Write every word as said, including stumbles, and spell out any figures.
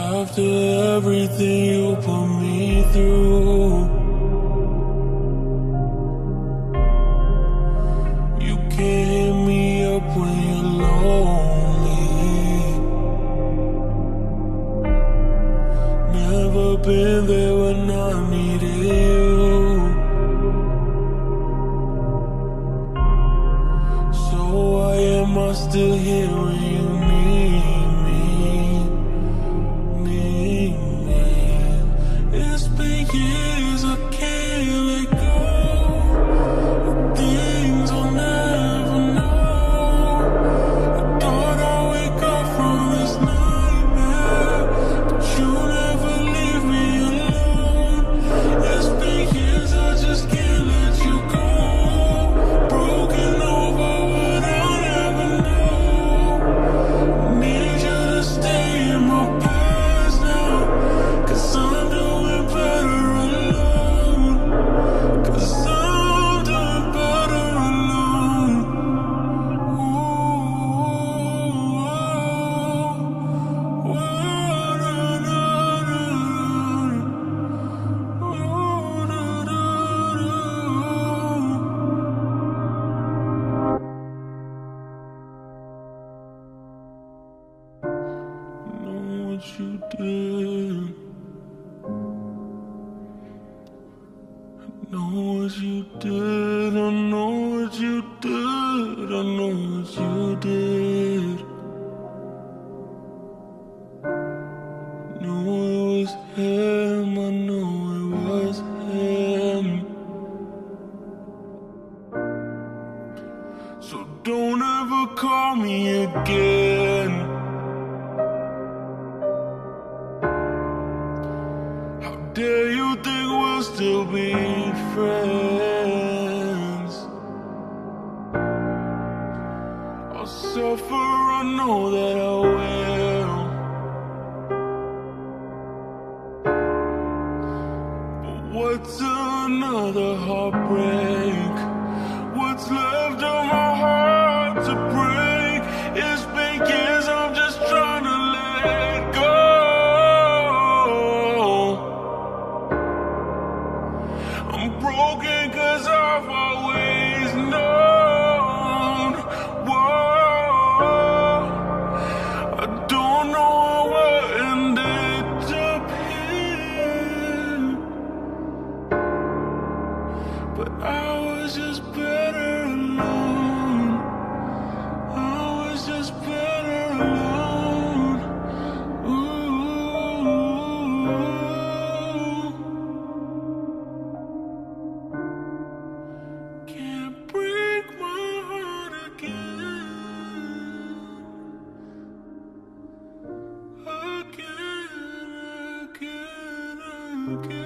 After everything you put me through, you can't hit me up when you're lonely. Never been there when I needed you. So why am I still here when you need me? Need me. It's been years, I can't let go of things I'll never know. I thought I'd wake up from this nightmare, but you never leave me alone. It's been years, I just can't let you go. Broken over what I'll never know. Need you to stay in my past now, 'cause I'm doing better alone. 'Cause I'm doing better alone. Ooh, ooh, ooh, na, na, na, ooh, na, na, na. Know what you did. Know what you did. I know what you did. I know what you did. Know it was him. I know it was him. So don't ever call me again. How dare you think we'll still be friends? I'll suffer, I know that I will. But what's another heartbreak? What's left of my heart to break? It's been years, I'm just trying to let go. I'm broken 'cause I've always known. Whoa, I don't know what ended up here, but I was just better alone. I was just better alone. Ooh. Can't break my heart again. Again, again, again.